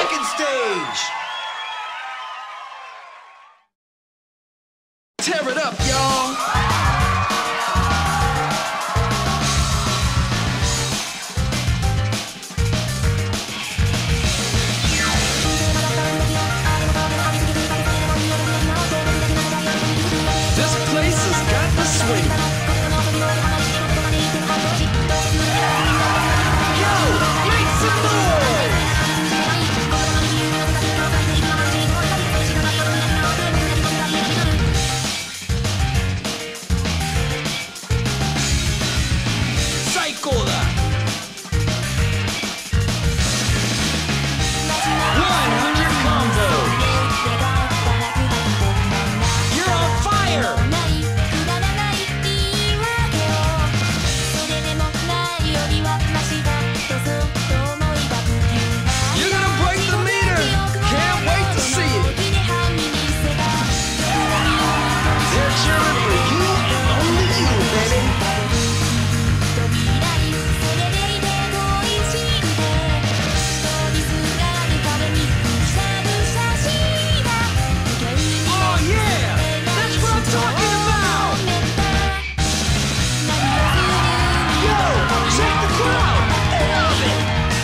second stage. Tear it up, y'all. This place has got the swing. Yo, make some noise! Psychoだ! 100 combo! You're on fire! You're gonna break the meter! Can't wait to see it! They're cheering for you and only you, baby! Oh yeah! That's what I'm talking about! Yo! Check the crowd! They love it!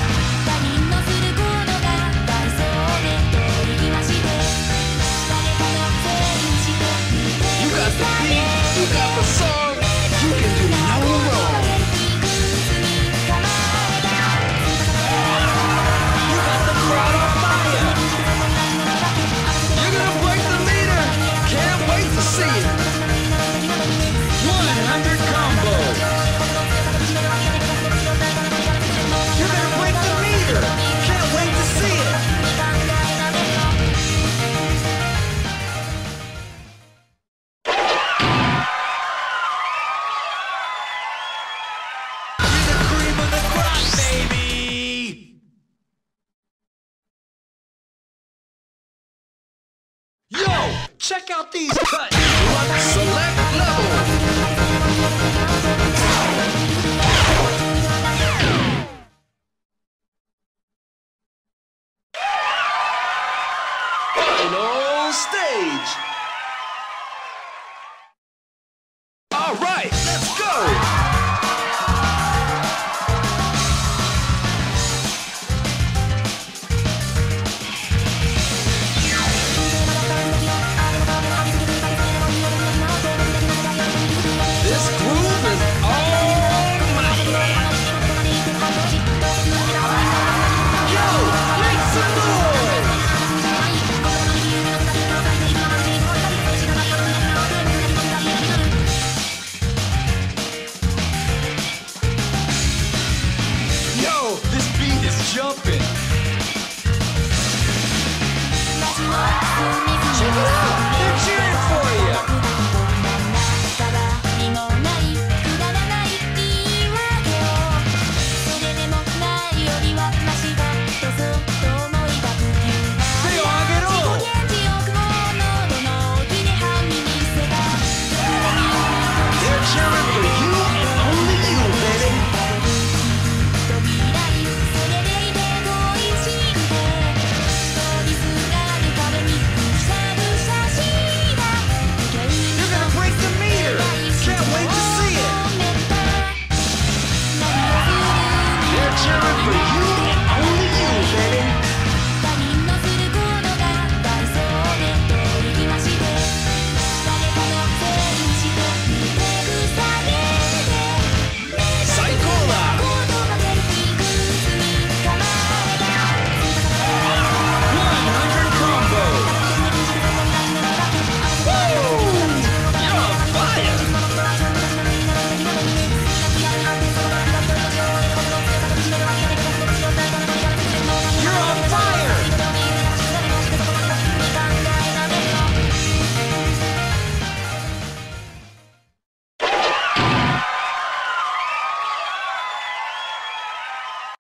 You got the beat, you got the song, you can do no wrong. You got the crowd on fire. You're gonna break the meter. Can't wait to see it. 100 combo. You're gonna break the meter. Can't wait to see it. You're the cream of the crop, baby. Yo, check out these cuts. Select level. Final stage. All right, let's go. This groove is almighty. Yo, make some noise. Yo, this beat is jumping. Check it out, they're cheering for you. They all get on. They're cheering for you and only you, baby. You're gonna break the meter. Can't wait to see it. They're cheering for you